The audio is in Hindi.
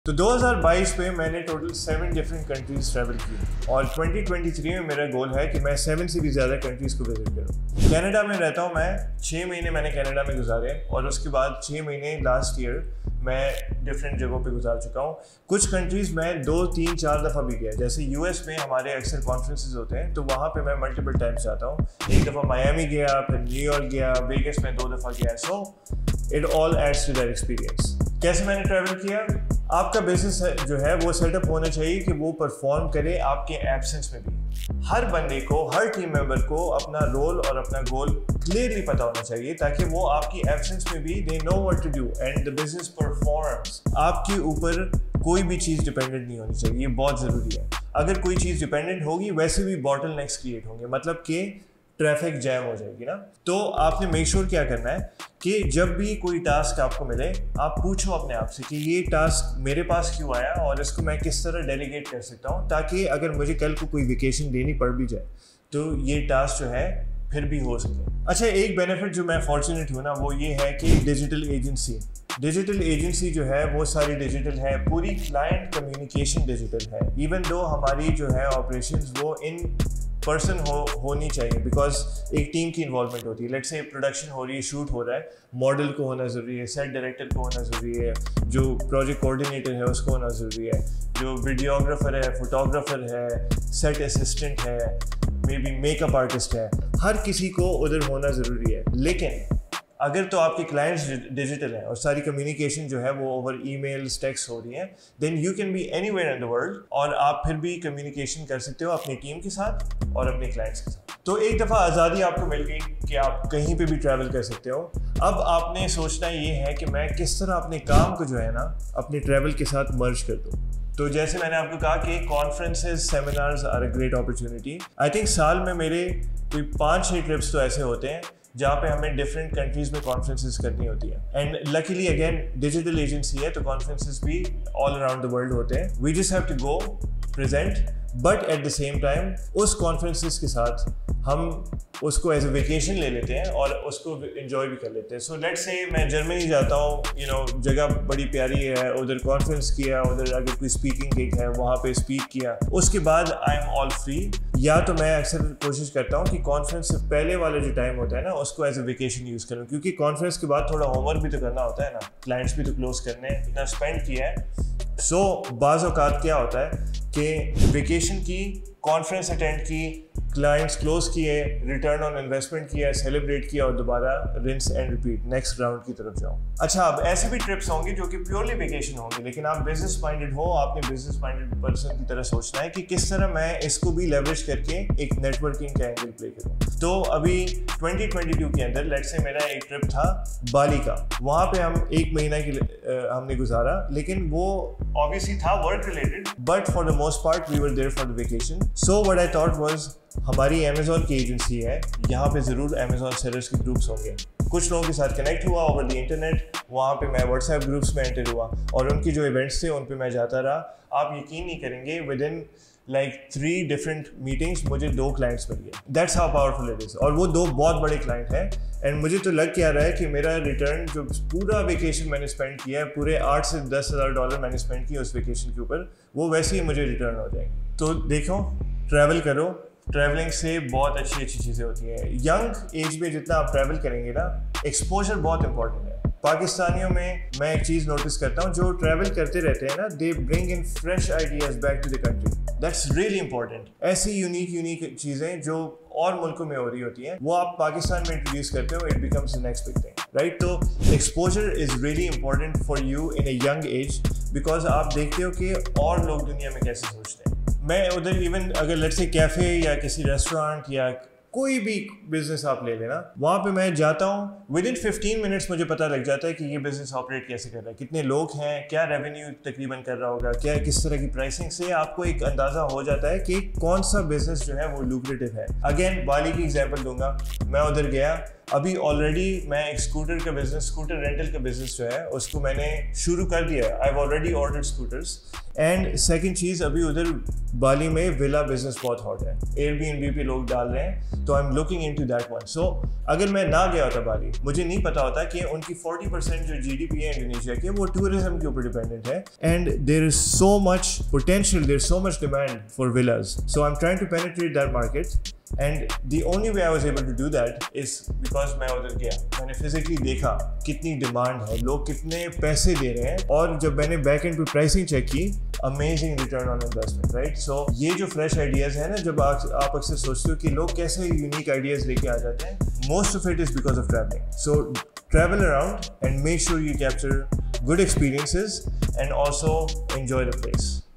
तो 2022 में मैंने टोटल 7 डिफरेंट कंट्रीज ट्रैवल की और 2023 में मेरा गोल है कि मैं 7 से भी ज़्यादा कंट्रीज़ को विजिट करूँ। कनाडा में रहता हूँ मैं, 6 महीने मैंने कनाडा में गुजारे और उसके बाद 6 महीने लास्ट ईयर मैं डिफरेंट जगहों पे गुजार चुका हूँ। कुछ कंट्रीज़ मैं 2, 3, 4 दफ़ा भी गया, जैसे यूएस में हमारे अक्सर कॉन्फ्रेंसेज होते हैं तो वहाँ पे मैं मल्टीपल टाइम्स जाता हूँ। एक दफ़ा मायामी गया, फिर न्यूयॉर्क गया, वेगस में 2 दफ़ा गया। So it all adds to that experience. कैसे मैंने ट्रैवल किया? आपका बिजनेस जो है वो सेटअप होना चाहिए कि वो परफॉर्म करे आपके एब्सेंस में भी। हर बंदे को, हर टीम मेंबर को अपना रोल और अपना गोल क्लियरली पता होना चाहिए ताकि वो आपकी एब्सेंस में भी they know what to do and the business performs. आपके ऊपर कोई भी चीज़ डिपेंडेंट नहीं होनी चाहिए, ये बहुत ज़रूरी है। अगर कोई चीज़ डिपेंडेंट होगी वैसे भी बॉटलनेक्स क्रिएट होंगे, मतलब कि ट्रैफिक जैम हो जाएगी ना। तो आपने मेक श्योर क्या करना है कि जब भी कोई टास्क आपको मिले आप पूछो अपने आप से कि ये टास्क मेरे पास क्यों आया और इसको मैं किस तरह डेलीगेट कर सकता हूँ, ताकि अगर मुझे कल को कोई वेकेशन देनी पड़ भी जाए तो ये टास्क जो है फिर भी हो सके। अच्छा, एक बेनिफिट जो मैं फॉर्चुनेट हूँ ना वो ये है कि डिजिटल एजेंसी जो है वो सारी डिजिटल है, पूरी क्लाइंट कम्युनिकेशन डिजिटल है। इवन दो हमारी जो है ऑपरेशंस वो इन पर्सन होनी चाहिए, बिकॉज एक टीम की इन्वॉल्वमेंट होती है। लेट्स से प्रोडक्शन हो रही है, शूट हो रहा है, मॉडल को होना ज़रूरी है, सेट डायरेक्टर को होना ज़रूरी है, जो प्रोजेक्ट कोऑर्डिनेटर है उसको होना ज़रूरी है, जो वीडियोग्राफर है, फोटोग्राफर है, सेट असिस्टेंट है, मे बी मेकअप आर्टिस्ट है, हर किसी को उधर होना ज़रूरी है। लेकिन अगर तो आपके क्लाइंट्स डिजिटल हैं और सारी कम्युनिकेशन जो है वो ओवर ईमेल्स, टेक्स्ट हो रही है, then you can be anywhere in the world और आप फिर भी कम्युनिकेशन कर सकते हो अपनी टीम के साथ और अपने क्लाइंट्स के साथ। तो एक दफ़ा आज़ादी आपको मिल गई कि आप कहीं पे भी ट्रैवल कर सकते हो। अब आपने सोचना ये है कि मैं किस तरह अपने काम को जो है ना अपने ट्रैवल के साथ मर्ज कर दूँ। तो जैसे मैंने आपको कहा कि conferences, seminars are a great opportunity. I think साल में मेरे कोई 5-6 ट्रिप्स तो ऐसे होते हैं जहाँ पे हमें डिफरेंट कंट्रीज़ में कॉन्फ्रेंसेस करनी होती है। And luckily again digital agency है तो कॉन्फ्रेंसेस भी ऑल अराउंड द वर्ल्ड होते हैं। We just have to go present, but at the same time उस कॉन्फ्रेंसेस के साथ हम उसको एज ए वेकेशन ले लेते हैं और उसको एंजॉय भी कर लेते हैं। सो लेट्स से मैं जर्मनी जाता हूँ, जगह बड़ी प्यारी है, उधर कॉन्फ्रेंस किया, उधर अगर कोई स्पीकिंग गिग है वहाँ पे स्पीक किया, उसके बाद आई एम ऑल फ्री। या तो मैं अक्सर कोशिश करता हूँ कि कॉन्फ्रेंस से पहले वाला जो टाइम होता है ना उसको एज ए वेकेशन यूज़ करूँ, क्योंकि कॉन्फ्रेंस के बाद थोड़ा होमवर्क भी तो करना होता है ना, क्लाइंट्स भी तो क्लोज करने हैं, इतना स्पेंड किया है। सो बाज़ औक़ात क्या होता है कि वेकेशन की, कॉन्फ्रेंस अटेंड की, क्लाइंट्स क्लोज किए, रिटर्न ऑन इन्वेस्टमेंट किया, सेलिब्रेट किया और दोबारा rinse and repeat next round की तरफ जाओ। अच्छा, अब ऐसे भी ट्रिप्स होंगे जो कि प्योरली वेकेशन होंगे, लेकिन आप बिजनेस माइंडेड हो, आपने बिजनेस माइंडेड पर्सन की तरह सोचना है कि किस तरह मैं इसको भी लेवरेज करके एक नेटवर्किंग का एंगल प्ले करूँ। तो अभी 2022 के अंदर लेट्स से मेरा एक ट्रिप था बाली का, वहाँ पे हम 1 महीना की हमने गुजारा, लेकिन वो ऑब्वियसली था work related, but for the most part we were there for the vacation. So what I thought was, हमारी अमेज़ॉन की एजेंसी है, यहाँ पे ज़रूर अमेज़ॉन सेलर्स के ग्रुप्स होंगे। कुछ लोगों के साथ कनेक्ट हुआ ओवर द इंटरनेट, वहाँ पे मैं व्हाट्सएप ग्रुप्स में एंटर हुआ और उनकी जो इवेंट्स थे उन पे मैं जाता रहा। आप यकीन नहीं करेंगे, within like 3 different meetings मुझे 2 क्लाइंट्स मिल गए। That's how powerful it is. और वो 2 बहुत बड़े क्लाइंट हैं एंड मुझे तो लग क्या रहा है कि मेरा रिटर्न जो पूरा वेकेशन मैंने स्पेंड किया है, पूरे 8 से 10 हज़ार डॉलर मैंने स्पेंड किया उस वेकेशन के ऊपर, वो वैसे ही मुझे रिटर्न हो जाएंगे। तो देखो, ट्रैवल करो, ट्रैवलिंग से बहुत अच्छी चीज़ें होती हैं। यंग एज में जितना आप ट्रैवल करेंगे ना, एक्सपोजर बहुत इंपॉर्टेंट है। पाकिस्तानियों में मैं एक चीज़ नोटिस करता हूँ, जो ट्रैवल करते रहते हैं ना, they bring in fresh ideas back to the country. That's really important. ऐसी यूनिक चीज़ें जो और मुल्कों में हो रही होती हैं वो आप पाकिस्तान में इंट्रोड्यूस करते हो, it becomes the next big thing, right? तो exposure is really important for you in a young age, because आप देखते हो कि और लोग दुनिया में कैसे सोचते हैं। मैं उधर इवन अगर लेट्स से कैफ़े या किसी रेस्टोरेंट या कोई भी बिजनेस आप ले लेना, वहाँ पे मैं जाता हूँ, विद इन 15 मिनट्स मुझे पता लग जाता है कि ये बिजनेस ऑपरेट कैसे कर रहा है, कितने लोग हैं, क्या रेवेन्यू तकरीबन कर रहा होगा, क्या किस तरह की प्राइसिंग से आपको एक अंदाज़ा हो जाता है कि कौन सा बिजनेस जो है वो लुक्रेटिव है। अगेन बाली की एग्जांपल दूंगा, मैं उधर गया, अभी ऑलरेडी मैं एक स्कूटर रेंटल का बिजनेस जो है उसको मैंने शुरू कर दिया है। I have already ordered scooters. And second चीज़, अभी उधर बाली में विला बिजनेस बहुत हॉट है, एयरबीएनबी पे लोग डाल रहे हैं, तो I am looking into that one. So अगर मैं ना गया होता बाली, मुझे नहीं पता होता कि उनकी 40% जो जीडीपी है इंडोनेशिया की वो टूरिज्म के ऊपर डिपेंडेंट है। And there is so much potential, there is so much demand for villages. So I am trying to penetrate that market and the only way I was able to do that is because मैं उधर गया, मैंने फिजिकली देखा कितनी डिमांड है, लोग कितने पैसे दे रहे हैं, और जब मैंने बैक एंड पे प्राइसिंग चेक की, amazing return on investment, right. So ये जो फ्रेश आइडियाज़ है ना, जब आप अक्सर सोचते हो कि लोग कैसे यूनिक आइडियाज़ लेके आ जाते हैं, most of it is because of travelling. So travel around and make sure you capture good experiences and also enjoy the place.